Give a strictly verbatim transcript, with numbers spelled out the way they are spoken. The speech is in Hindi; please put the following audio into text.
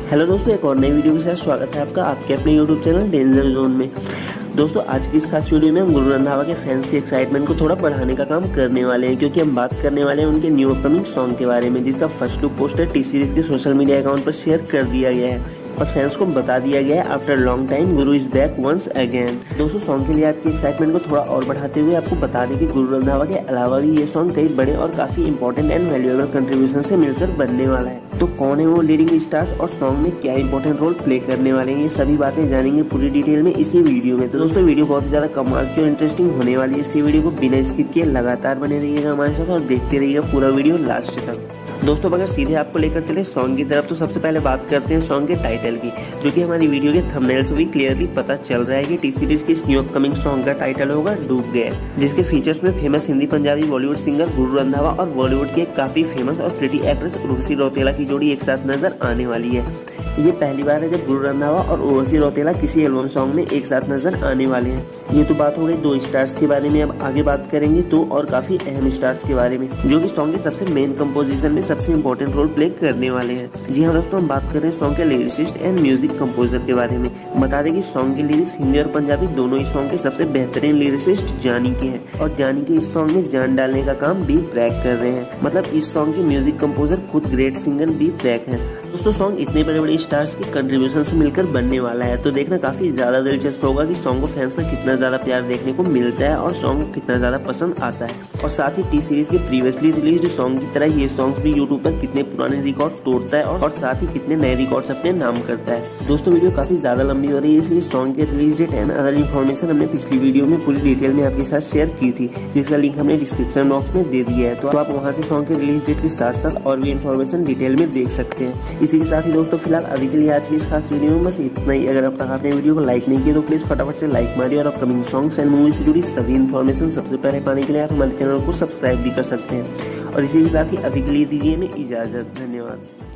हेलो दोस्तों, एक और नई वीडियो के साथ स्वागत है आपका आपके अपने यूट्यूब चैनल डेंजर जोन में। दोस्तों, आज की इस खास वीडियो में हम गुरु रंधावा के फैंस की एक्साइटमेंट को थोड़ा बढ़ाने का काम करने वाले हैं, क्योंकि हम बात करने वाले हैं उनके न्यू अपकमिंग सॉन्ग के बारे में, जिसका first look poster T Series के सोशल मीडिया अकाउंट पर शेयर कर दिया गया है और फैंस को बता दिया गया है after long time Guru is back once again. दोस्तों, सॉन्ग के लिए आपकी एक्साइटमेंट को थोड़ा और बढ़ाते हुए आपको बता दें कि गुरु रंधावा के अलावा भी ये सॉन्ग कई बड़े और काफी इंपॉर्टेंट एंड वैल्यूएबल कंट्रीब्यूशन से मिलकर बनने वाला है। तो कौन है वो लीडिंग स्टार्स और सॉन्ग में क्या इंपॉर्टेंट रोल प्ले करने वाले हैं, ये सभी बातें जानेंगे पूरी डिटेल में इसी वीडियो में। तो दोस्तों, वीडियो बहुत ही ज्यादा कमाल की और इंटरेस्टिंग होने वाली है, इसलिए वीडियो को बिना स्किप किए लगातार बने रहिएगा हमारे साथ और देखते रहिएगा पूरा वीडियो लास्ट तक। दोस्तों, अगर सीधे आपको लेकर चले सॉन्ग की तरफ, तो सबसे पहले बात करते हैं सॉन्ग के टाइटल की, जो कि हमारी वीडियो के थंबनेल से भी क्लियरली पता चल रहा है कि टी सीरीज के इस न्यू अपकमिंग सॉन्ग का टाइटल होगा डूब गए, जिसके फीचर्स में फेमस हिंदी पंजाबी बॉलीवुड सिंगर गुरु रंधावा और बॉलीवुड की एक काफी फेमस और प्रिटी एक्ट्रेस उर्वशी रौतेला की जोड़ी एक साथ नजर आने वाली है। ये पहली बार है जब गुरु रंधावा और उर्वशी रौतेला किसी एल्बम सॉन्ग में एक साथ नजर आने वाले हैं। ये तो बात हो गई दो स्टार्स के बारे में। अब आगे बात करेंगे दो और काफी अहम स्टार्स के बारे में, जो कि सॉन्ग के सबसे मेन कंपोजिशन में सबसे इंपॉर्टेंट रोल प्ले करने वाले हैं। जी हाँ दोस्तों, हम बात कर रहे हैं सॉन्ग के लिरिसिस्ट एंड म्यूजिक कंपोजर के बारे में। बता दें कि सॉन्ग के लिरिक्स हिंदी और पंजाबी दोनों ही सॉन्ग के सबसे बेहतरीन लिरिसिस्ट जानी के हैं और जानी के इस सॉन्ग में जान डालने का काम भी ट्रैक कर रहे हैं। मतलब इस सॉन्ग के म्यूजिक कंपोजर खुद ग्रेट सिंगर भी ट्रैक है। दोस्तों, सॉन्ग इतने बड़े बड़े स्टार्स के कंट्रीब्यूशन से मिलकर बनने वाला है, तो देखना काफी ज्यादा दिलचस्प होगा कि सॉन्ग को फैंस का कितना ज्यादा प्यार देखने को मिलता है और सॉन्ग को कितना ज्यादा पसंद आता है। और साथ ही टी सीरीज के प्रीवियसली रिलीज्ड सॉन्ग की तरह ये सॉन्ग भी यूट्यूब पर कितने पुराने रिकॉर्ड तोड़ता है और साथ ही कितने नए रिकॉर्ड्स अपने नाम करता है। दोस्तों, वीडियो काफी ज्यादा लंबी हो रही है, इसलिए सॉन्ग के release date and other information हमने पिछली वीडियो में पूरी डिटेल में आपके साथ शेयर की थी, जिसका लिंक हमने डिस्क्रिप्शन बॉक्स में दे दिया है, तो आप वहाँ से सॉन्ग के रिलीज डेट के साथ साथ और भी इन्फॉर्मेशन डिटेल में देख सकते हैं। इसी के साथ ही दोस्तों, फिलहाल अभी के लिए आज की इस खास वीडियो में बस इतना ही। अगर अब तक आपने वीडियो को लाइक नहीं किया तो प्लीज फटाफट से लाइक मारिए और अपकमिंग सॉन्ग्स एंड मूवी से जुड़ी सभी इन्फॉर्मेशन सबसे पहले पाने के लिए आप हमारे चैनल को सब्सक्राइब भी कर सकते हैं। और इसी के साथ ही अभी के लिए दीजिए हमें इजाजत। धन्यवाद।